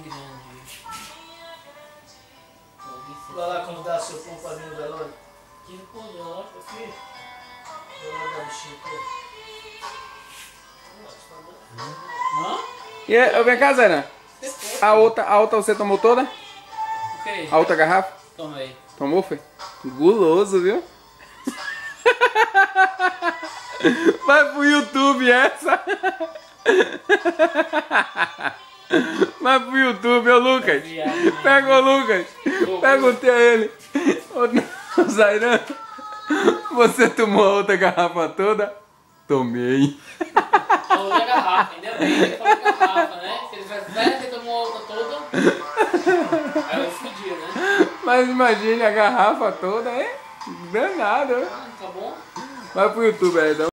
bem grande. Vai lá convidar seu povo pra vir no velório. Que velório, filho? Velório da bichinha aqui. Hã? E aí, vem cá, Zé. A outra você tomou toda? O que? A outra garrafa? Tomei. Tomou, foi? Guloso, viu? Vai pro YouTube essa. Vai pro YouTube, ô Lucas. Pega o Lucas. Perguntei a ele. Ô Zairan, você tomou a outra garrafa toda? Tomei. A outra garrafa, ainda bem que foi a garrafa, né? Se ele tivesse velho, ele tomou a outra toda. Aí eu fudi, né? Mas imagine a garrafa toda, é danado. Tá bom? Vai pro YouTube aí, dá